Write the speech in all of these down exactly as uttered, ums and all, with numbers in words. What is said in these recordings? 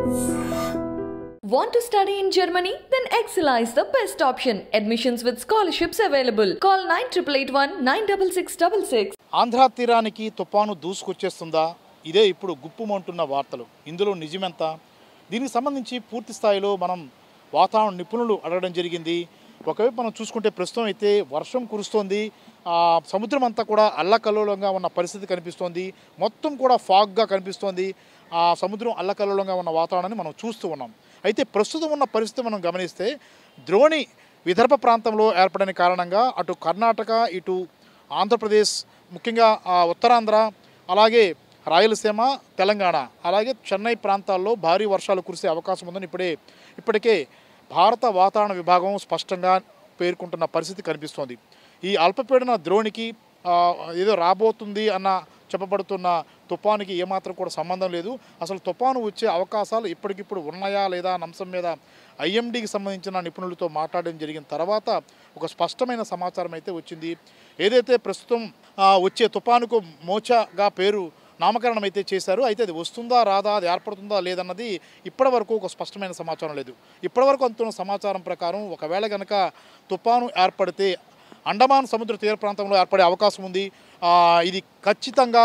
Want to study in Germany? Then Excella is the best option. Admissions with scholarships available. Call nine eight eight one nine six six six six. Andhra తీరానికి తుఫాను దూసుకొచ్చేస్తుందా? ఇదే ఇప్పుడు గుప్పుమంటున్న వార్తలు. ఇందులో నిజమెంత? దీనికి సంబంధించి పూర్తి స్థాయిలో మనం వాతావరణ నిపుణులు అడగడం జరిగింది. ఒకవైపు మనం చూసుకుంటే ప్రస్తుతం అయితే వర్షం కురుస్తోంది. సముద్రం అంతా కూడా అల్లకల్లోలంగా ఉన్న పరిస్థితి కనిపిస్తోంది. మొత్తం కూడా ఫాగ్గా కనిపిస్తోంది. ఆ సముద్రం అల్లకల్లోలంగా ఉన్న వాతావరణాన్ని మనం చూస్తూ ఉన్నాం. అయితే ప్రస్తుతం ఉన్న పరిస్థితి మనం గమనిస్తే ద్రోణి విదర్భ ప్రాంతంలో ఏర్పడిన కారణంగా అటు కర్ణాటక ఇటు ఆంధ్రప్రదేశ్ ముఖ్యంగా ఉత్తరాంధ్ర అలాగే రాయలసీమ తెలంగాణ అలాగే చెన్నై ప్రాంతాల్లో భారీ వర్షాలు కురిసే అవకాశం ఉందని ఇప్పుడే ఇప్పటికే భారత వాతావరణ విభాగం స్పష్టంగా పేర్కొంటున్న పరిస్థితి కనిపిస్తోంది. ఈ అల్పపీడన ద్రోణికి ఏదో రాబోతుంది అన్న చెప్పబడుతున్న తుఫానుకి ఏమాత్రం కూడా సంబంధం లేదు. అసలు తుఫాను వచ్చే అవకాశాలు ఇప్పటికిప్పుడు ఉన్నాయా లేదా అన్న అంశం మీద ఐఎండీకి సంబంధించిన నిపుణులతో మాట్లాడడం జరిగిన తర్వాత ఒక స్పష్టమైన సమాచారం అయితే వచ్చింది. ఏదైతే ప్రస్తుతం వచ్చే తుఫానుకు మోచాగా పేరు నామకరణం అయితే చేశారు. అయితే అది వస్తుందా రాదా, అది ఏర్పడుతుందా లేదన్నది ఇప్పటి వరకు ఒక స్పష్టమైన సమాచారం లేదు. ఇప్పటివరకు అందుతున్న సమాచారం ప్రకారం ఒకవేళ కనుక తుఫాను ఏర్పడితే అండమాన్ సముద్ర తీర ప్రాంతంలో ఏర్పడే అవకాశం ఉంది. ఇది ఖచ్చితంగా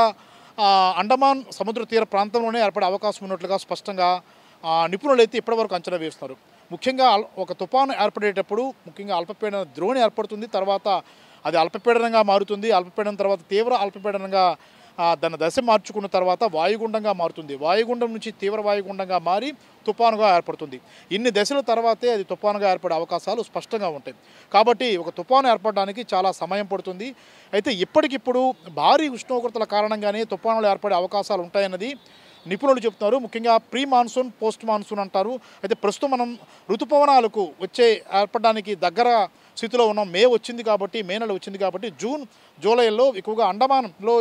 అండమాన్ సముద్ర తీర ప్రాంతంలోనే ఏర్పడే అవకాశం ఉన్నట్లుగా స్పష్టంగా నిపుణులు అయితే ఇప్పటివరకు అంచనా వేస్తున్నారు. ముఖ్యంగా ఒక తుఫాను ఏర్పడేటప్పుడు ముఖ్యంగా అల్పపీడన ద్రోణి ఏర్పడుతుంది. తర్వాత అది అల్పపీడనంగా మారుతుంది. అల్పపీడనం తర్వాత తీవ్ర అల్పపీడనంగా దాని దశ మార్చుకున్న తర్వాత వాయుగుండంగా మారుతుంది. వాయుగుండం నుంచి తీవ్ర వాయుగుండంగా మారి తుఫానుగా ఏర్పడుతుంది. ఇన్ని దశల తర్వాతే అది తుఫానుగా ఏర్పడే అవకాశాలు స్పష్టంగా ఉంటాయి. కాబట్టి ఒక తుఫాను ఏర్పడడానికి చాలా సమయం పడుతుంది. అయితే ఇప్పటికిప్పుడు భారీ ఉష్ణోగ్రతల కారణంగానే తుఫానులు ఏర్పడే అవకాశాలు ఉంటాయన్నది నిపుణులు చెప్తున్నారు. ముఖ్యంగా ప్రీ మాన్సూన్ పోస్ట్ మాన్సూన్ అంటారు. అయితే ప్రస్తుతం మనం ఋతుపవనాలకు వచ్చే ఏర్పడడానికి దగ్గర స్థితిలో ఉన్నాం. మే వచ్చింది కాబట్టి మే నెల వచ్చింది కాబట్టి జూన్ జూలైలో ఎక్కువగా అండమాన్లో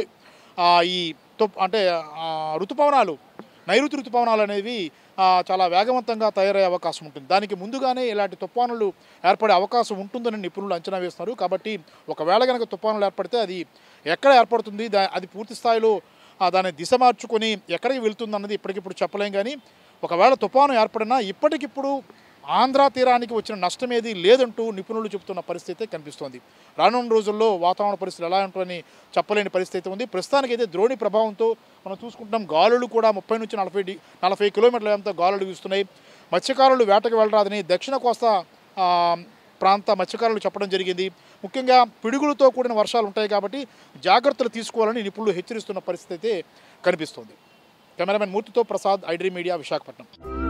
ఈ అంటే ఋతుపవనాలు నైరుతి ఋతుపవనాలు అనేవి చాలా వేగవంతంగా తయారయ్యే అవకాశం ఉంటుంది. దానికి ముందుగానే ఇలాంటి తుఫానులు ఏర్పడే అవకాశం ఉంటుందని నిపుణులు అంచనా వేస్తున్నారు. కాబట్టి ఒకవేళ కనుక తుఫానులు ఏర్పడితే అది ఎక్కడ ఏర్పడుతుంది, అది పూర్తి స్థాయిలో దాన్ని దిశ మార్చుకొని ఎక్కడికి వెళ్తుంది అన్నది ఇప్పటికిప్పుడు చెప్పలేం. కానీ ఒకవేళ తుఫాను ఏర్పడినా ఇప్పటికిప్పుడు ఆంధ్ర తీరానికి వచ్చిన నష్టం ఏది లేదంటూ నిపుణులు చెబుతున్న పరిస్థితి కనిపిస్తోంది. రానున్న రోజుల్లో వాతావరణ పరిస్థితులు ఎలా ఉంటుందని చెప్పలేని పరిస్థితి ఉంది. ప్రస్తుతానికి అయితే ద్రోణి ప్రభావంతో మనం చూసుకుంటున్నాం. గాలులు కూడా ముప్పై నుంచి నలభై డి నలభై కిలోమీటర్ల ఎంత గాలులు వీస్తున్నాయి. మత్స్యకారులు వేటకు వెళ్ళరాదని దక్షిణ కోస్తా ప్రాంత మత్స్యకారులు చెప్పడం జరిగింది. ముఖ్యంగా పిడుగులతో కూడిన వర్షాలు ఉంటాయి కాబట్టి జాగ్రత్తలు తీసుకోవాలని నిపుణులు హెచ్చరిస్తున్న పరిస్థితి అయితే కనిపిస్తోంది. కెమెరామెన్ మూర్తితో ప్రసాద్, ఐడ్రీ మీడియా, విశాఖపట్నం.